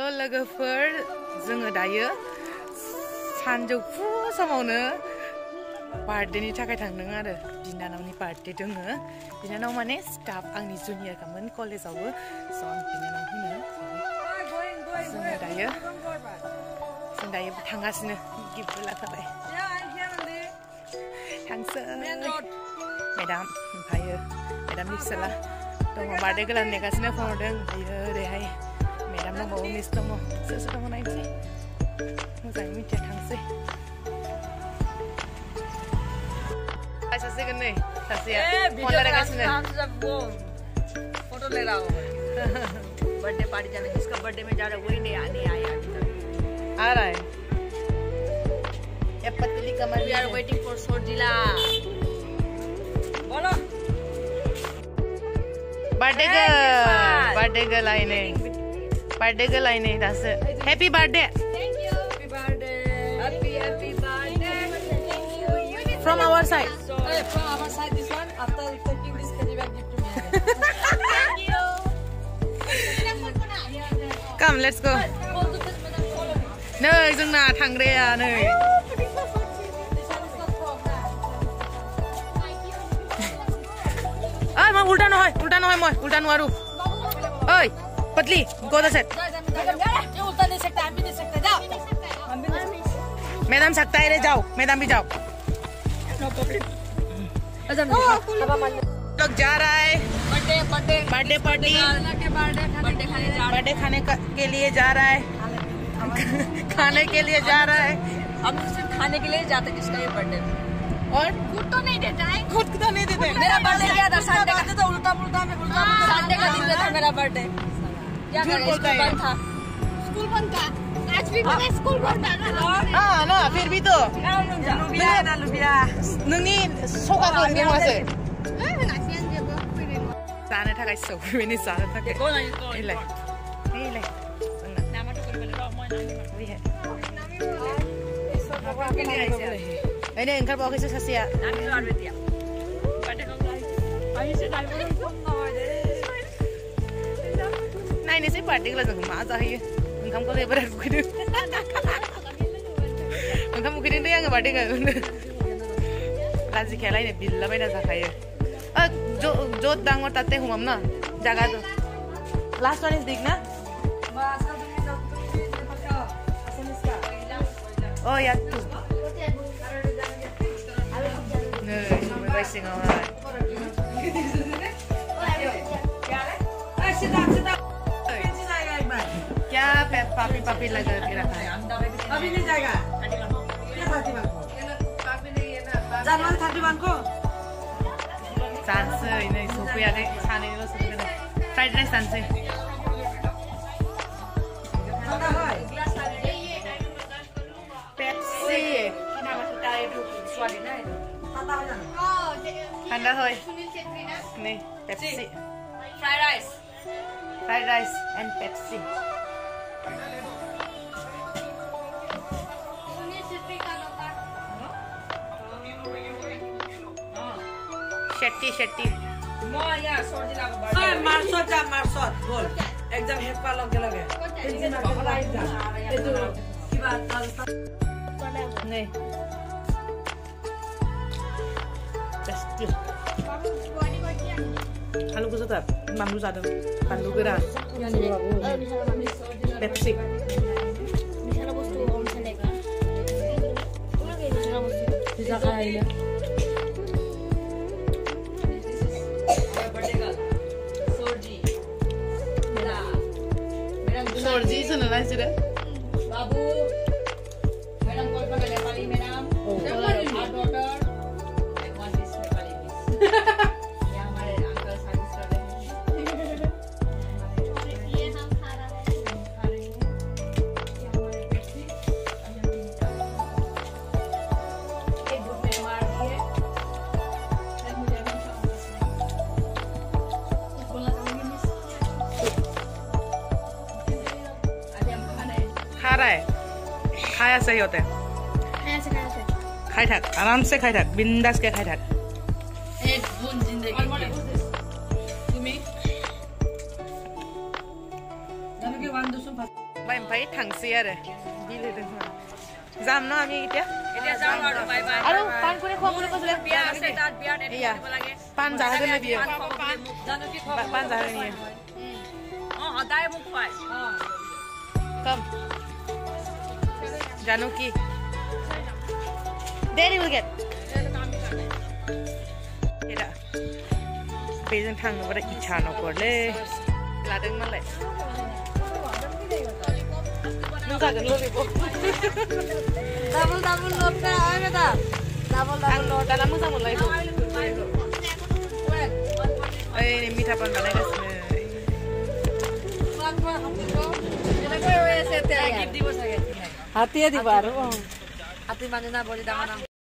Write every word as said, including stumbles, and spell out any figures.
So लोगोफोर जोङो दायो सानजौफु समावनो बार्थडेनि थाखाय थांदों आरो बिनानावनि बार्थडे दोङो बिनानाव माने स्टाफ आंनि जुनियरखामोन कलेजावबो स' आं बिनानाव होनो जोङो दायो जों दायो थांगासिनो गिफ्ट लाखाबाय थांसै मेडाम ओमफ्रायो मेडामनि फिसाला दङ बार्थडे गोलाव नेगासिनो फन हरदों ओमफ्रायो ओरैहाय मेडाम दंबावो मिस दङ सोर सोर दङ नायनोसै मोजाङै मिथिया थांसै सासे गनै सासेया फन लागासिनो फोटो ले रहा हूं बर्थडे पार्टी जाने जिसका बर्थडे में जा रहा है वही नहीं आने आया अभी तक आ रहा है ये पतली कमर वी आर वेटिंग फॉर सोजिला बोलो बर्थडे गर्ल बर्थडे गर्ल आई नहीं बर्थडे गर्ल आई नहीं दास happy birthday thank you happy birthday happy happy birthday from our side Hey, from our side, this one. After taking this carry bag, give to me. Thank you. Come, let's go. No, जोंना थांग्राया नै. ओइ मा उल्टा নহয় उल्टा নহয় মই उल्टा নোৱাৰো. ओइ पतली go the set. ये उल्टा नहीं सकता हम भी नहीं सकते जाओ. मैडम सकता है रे जाओ मैडम भी जाओ. No problem. लोग जा रहा है birthday birthday birthday party birthday खाने के लिए जा रहा है खाने के लिए जा रहा है हम सिर्फ खाने के लिए जाते जिसका ये बर्थडे और खुद तो नहीं देता है खुद तो नहीं देते मेरा बर्थडे क्या था संडे का तो उल्टा उल्टा में उल्टा संडे का दिन था मेरा बर्थडे क्या स्कूल बंद था स्कूल बंद था आज भी मेरा स्कूल बंद था हाँ ना फिर भी तो लुबिया ना लुबिया नोंनि सगाखौ नों मासो जानो थाखाय सौफैबाय जानो थाखाय एलाय एलाय ओइनै ओंखारबावाखैसो सासेया नायनोसै बार्थडेखौलाय जोंखौ मा जाहोयो ओंखामखौलाय बिराद उखैदों ओंखाम उखैदों दै आङो बार्थडेखौ लाजिखायालायनो बिलाबायना जाखायो जो डाঙर ताते हुमाम ना जगह तो लास्ट वन इज बिग ना oh ya tuh nih racing awal क्या पापी पापी लगा के रखा है अभी नहीं जाएगा क्या थर्टी वन को जनवरी थर्टी वन को जानसै नै सफैयाखै सानैल' सफैदों फ्राइड राइस जानसै पेप्सी ठंडा হয় नै Pepsi fried rice fried rice and Pepsi Shetty Shetty म या सोजिला को बर्थडे ए मार्सोट जा मार्सोट बोल एकदम हेप्पा लगे लगे टेंशन ना लाइट जा ए तो की बात नहीं जस्ट आलु को tetap बानलु जादों बानलु गोरान Pepsi misalnya bustu misalnya kan misalnya bustu bisa kaya Sorji sudah lah sudah. Babu, madam call pada Nepali madam. Oh, our daughter, like one is Nepali miss. यहाँ हमारे अंकल सर्विस कर रहे हैं. ये हम खा रहे हैं. खा रहे हैं. ये हमारे पेप्सी. एक ग्रुप में मार दिए. फिर मुझे भी कुछ बोलना चाहूँगी मिस. खा रहा है खाया सही होता है खाया से खाया से खाई थाक आराम से खाई थाक बिंदास के खाई थाक एक बूंद जिंदगी तुम्हें जानो के वन दो बाय ओमफ्राय थांसै आरो गिलिरदों जाम न আমি এতিয়া এতিয়া যাম আৰু বাই বাই আৰু পান কোনে খোৱা বুলি কৈছিলে বিয়া আছে তাত বিয়া ৰেডি কৰিব লাগে পান জাহাজে নে বিয়া জানো কি খোৱা পান জাহাজে নে অ সদায় মোক খুৱাই অ কম জানো কি দেৰি হৈ গেল এৰা बेजों थांनोबा इच्छा नकरले लादों मालाय नों जागोन लरिबो डाबल डाबल नोट का आवे दा डाबल डाबल नोट दाना मोजां मोनलायगौ ओइ नै मिठा पान बानायगासिनो हातीया दिबा आरो हाती माने ना बडी दामा